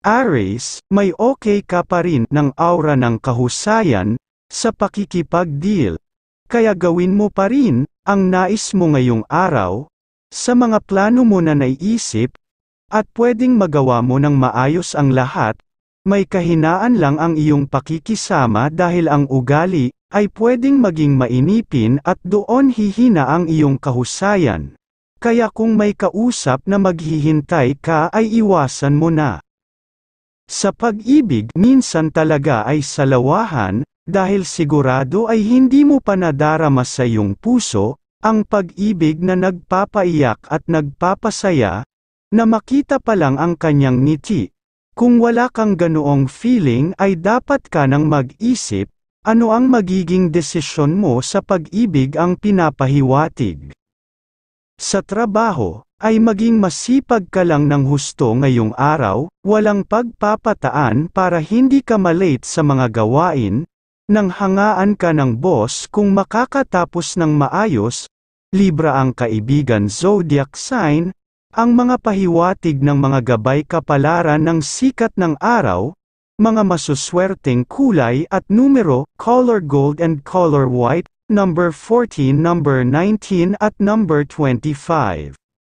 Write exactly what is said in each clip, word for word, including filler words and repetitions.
Aries, may okay ka pa rin ng aura ng kahusayan sa pakikipag-deal. Kaya gawin mo pa rin ang nais mo ngayong araw sa mga plano mo na naiisip, at pwedeng magawa mo ng maayos ang lahat. May kahinaan lang ang iyong pakikisama dahil ang ugali ay pwedeng maging mainipin at doon hihina ang iyong kahusayan. Kaya kung may kausap na maghihintay ka ay iwasan mo na. Sa pag-ibig, minsan talaga ay salawahan, dahil sigurado ay hindi mo pa nadarama sa iyong puso, ang pag-ibig na nagpapaiyak at nagpapasaya, na makita pa lang ang kanyang ngiti. Kung wala kang ganoong feeling ay dapat ka nang mag-isip, ano ang magiging desisyon mo sa pag-ibig ang pinapahiwatig. Sa trabaho, ay maging masipag ka lang ng husto ngayong araw, walang pagpapataan para hindi ka malate sa mga gawain, nang hangaan ka ng boss kung makakatapos ng maayos. Libra ang kaibigan zodiac sign, ang mga pahiwatig ng mga gabay kapalaran ng sikat ng araw, mga masuswerteng kulay at numero, color gold and color white, number fourteen, number nineteen at number twenty-five.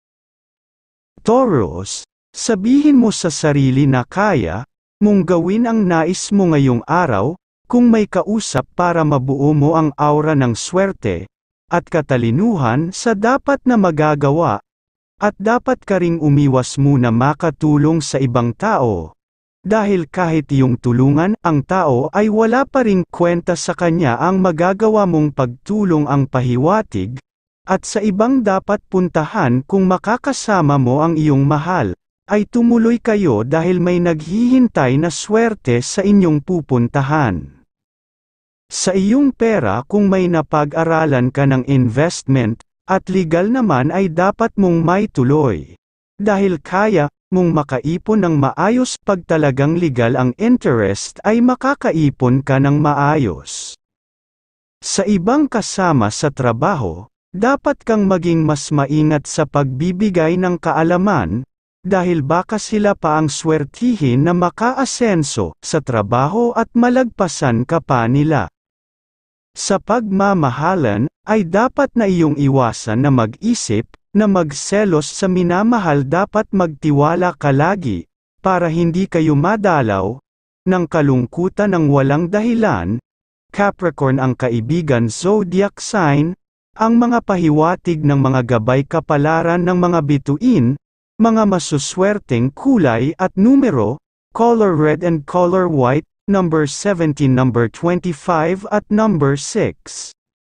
Taurus, sabihin mo sa sarili na kaya mong gawin ang nais mo ngayong araw, kung may kausap para mabuo mo ang aura ng swerte at katalinuhan sa dapat na magagawa, at dapat ka ring umiwas muna makatulong sa ibang tao. Dahil kahit iyong tulungan ang tao ay wala pa ring kwenta sa kanya ang magagawa mong pagtulong ang pahiwatig, at sa ibang dapat puntahan kung makakasama mo ang iyong mahal, ay tumuloy kayo dahil may naghihintay na swerte sa inyong pupuntahan. Sa iyong pera kung may napag-aralan ka ng investment, at legal naman ay dapat mong maituloy. Dahil kaya mong makaipon ng maayos pag talagang legal ang interest ay makakaipon ka ng maayos. Sa ibang kasama sa trabaho, dapat kang maging mas maingat sa pagbibigay ng kaalaman, dahil baka sila pa ang swertihin na makaasenso sa trabaho at malagpasan ka pa nila. Sa pagmamahalan, ay dapat na iyong iwasan na mag-isip, na magselos sa minamahal. Dapat magtiwala ka lagi, para hindi kayo madalaw ng kalungkutan ng walang dahilan. Capricorn ang kaibigan zodiac sign, ang mga pahiwatig ng mga gabay kapalaran ng mga bituin, mga masuswerteng kulay at numero, color red and color white, number seventeen, number twenty-five at number six.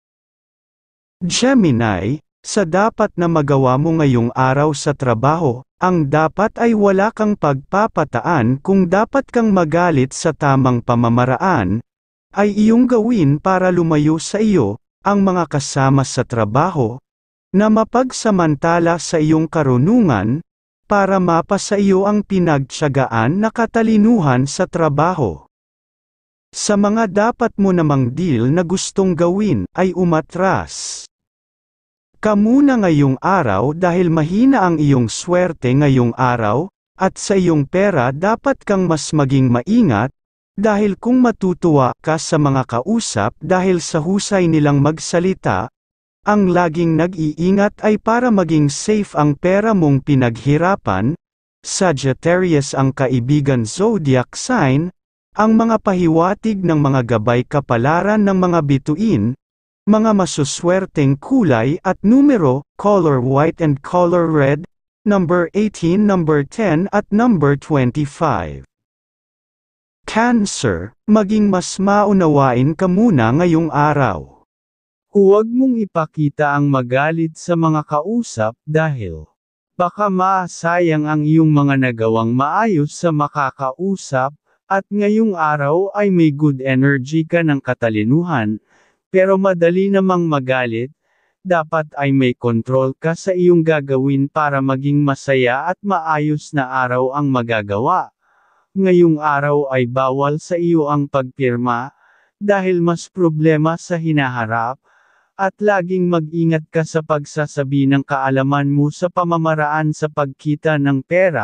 Gemini, sa dapat na magawa mo ngayong araw sa trabaho, ang dapat ay wala kang pagpapataan. Kung dapat kang magalit sa tamang pamamaraan, ay iyong gawin para lumayo sa iyo ang mga kasama sa trabaho, na mapagsamantala sa iyong karunungan, para mapasa iyo ang pinagtiyagaan na katalinuhan sa trabaho. Sa mga dapat mo namang deal na gustong gawin, ay umatras ka muna ngayong araw dahil mahina ang iyong swerte ngayong araw, at sa iyong pera dapat kang mas maging maingat, dahil kung matutuwa ka sa mga kausap dahil sa husay nilang magsalita, ang laging nag-iingat ay para maging safe ang pera mong pinaghirapan. Sagittarius ang kaibigan zodiac sign, ang mga pahiwatig ng mga gabay kapalaran ng mga bituin, mga masuswerteng kulay at numero, color white and color red, number eighteen, number ten at number twenty-five. Cancer, maging mas maunawain ka muna ngayong araw. Huwag mong ipakita ang magalit sa mga kausap dahil baka maasayang ang iyong mga nagawang maayos sa makakausap, at ngayong araw ay may good energy ka ng katalinuhan, pero madali namang magalit. Dapat ay may control ka sa iyong gagawin para maging masaya at maayos na araw ang magagawa. Ngayong araw ay bawal sa iyo ang pagpirma, dahil mas problema sa hinaharap, at laging mag-ingat ka sa pagsasabi ng kaalaman mo sa pamamaraan sa pagkita ng pera,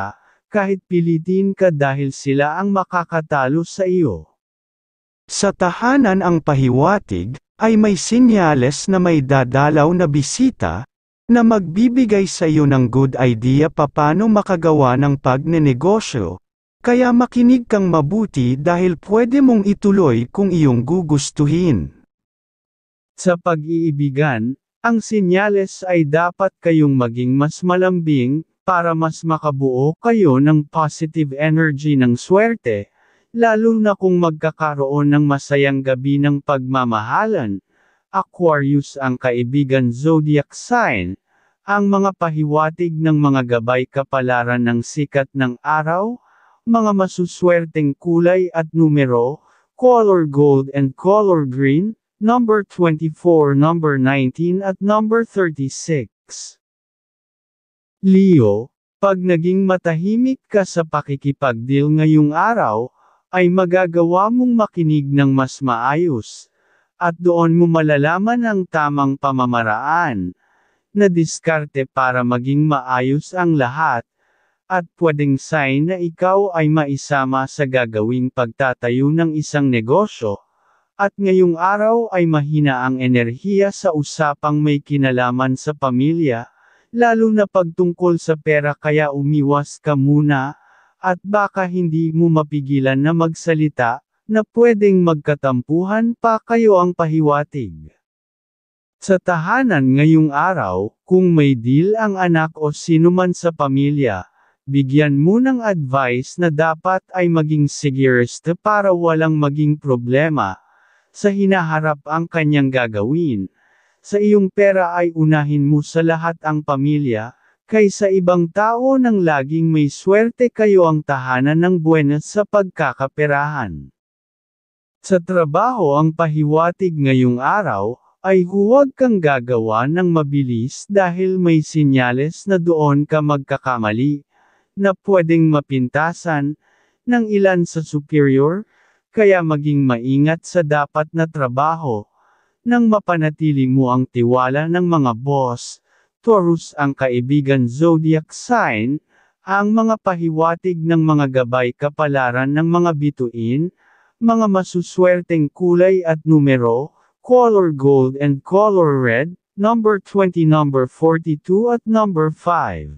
kahit pilitin ka dahil sila ang makakatalo sa iyo. Sa tahanan ang pahiwatig, ay may sinyales na may dadalaw na bisita, na magbibigay sa iyo ng good idea paano makagawa ng pagnenegosyo, kaya makinig kang mabuti dahil pwede mong ituloy kung iyong gugustuhin. Sa pag-iibigan, ang sinyales ay dapat kayong maging mas malambing, para mas makabuo kayo ng positive energy ng swerte, lalo na kung magkakaroon ng masayang gabi ng pagmamahalan. Aquarius ang kaibigan zodiac sign, ang mga pahiwatig ng mga gabay kapalaran ng sikat ng araw, mga masuswerteng kulay at numero, color gold and color green, number twenty-four, number nineteen at number thirty-six. Leo, pag naging matahimik ka sa pakikipagdeal ngayong araw, ay magagawa mong makinig ng mas maayos, at doon mo malalaman ang tamang pamamaraan, na diskarte para maging maayos ang lahat, at pwedeng sign na ikaw ay maisama sa gagawing pagtatayo ng isang negosyo, at ngayong araw ay mahina ang enerhiya sa usapang may kinalaman sa pamilya, lalo na pagtungkol sa pera kaya umiwas ka muna, at baka hindi mo mapigilan na magsalita, na pwedeng magkatampuhan pa kayo ang pahiwatig. Sa tahanan ngayong araw, kung may deal ang anak o sinuman sa pamilya, bigyan mo ng advice na dapat ay maging serious para walang maging problema, sa hinaharap ang kanyang gagawin. Sa iyong pera ay unahin mo sa lahat ang pamilya, kaysa ibang tao nang laging may swerte kayo ang tahanan ng buenas sa pagkakaperahan. Sa trabaho ang pahiwatig ngayong araw, ay huwag kang gagawa ng mabilis dahil may sinyales na doon ka magkakamali, na pwedeng mapintasan, ng ilan sa superior, kaya maging maingat sa dapat na trabaho, nang mapanatili mo ang tiwala ng mga boss. Taurus ang kaibigan zodiac sign, ang mga pahiwatig ng mga gabay kapalaran ng mga bituin, mga masuswerteng kulay at numero, color gold and color red, number twenty, number forty-two at number five.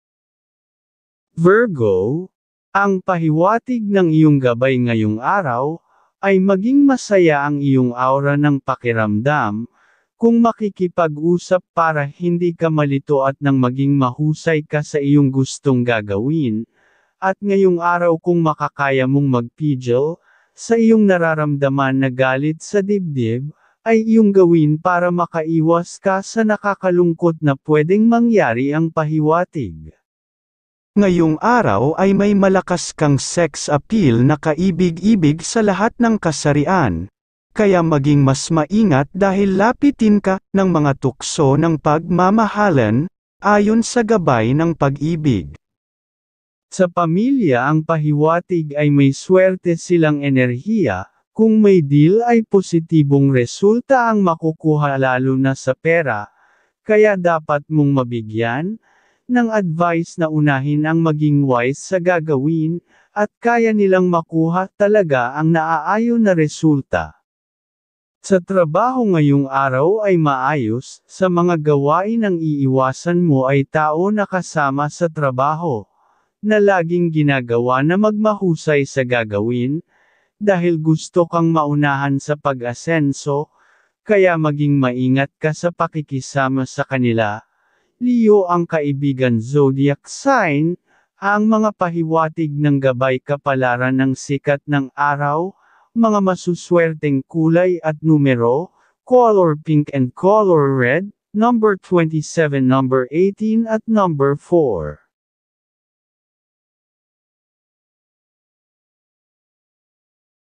Virgo, ang pahiwatig ng iyong gabay ngayong araw, ay maging masaya ang iyong aura ng pakiramdam, kung makikipag-usap para hindi ka malito at nang maging mahusay ka sa iyong gustong gagawin, at ngayong araw kung makakaya mong magpigil, sa iyong nararamdaman na galit sa dibdib, ay iyong gawin para makaiwas ka sa nakakalungkot na pwedeng mangyari ang pahiwatig. Ngayong araw ay may malakas kang sex appeal na kaibig-ibig sa lahat ng kasarian, kaya maging mas maingat dahil lapitin ka ng mga tukso ng pagmamahalan, ayon sa gabay ng pag-ibig. Sa pamilya ang pahiwatig ay may swerte silang enerhiya, kung may deal ay positibong resulta ang makukuha lalo na sa pera, kaya dapat mong mabigyan ng advice na unahin ang maging wise sa gagawin, at kaya nilang makuha talaga ang naaayon na resulta. Sa trabaho ngayong araw ay maayos, sa mga gawain ang iiwasan mo ay tao na kasama sa trabaho, na laging ginagawa na magmahusay sa gagawin, dahil gusto kang maunahan sa pag-asenso, kaya maging maingat ka sa pakikisama sa kanila. Leo ang kaibigan zodiac sign, ang mga pahiwatig ng gabay kapalaran ng sikat ng araw, mga masuswerteng kulay at numero, color pink and color red, number twenty-seven, number eighteen at number four.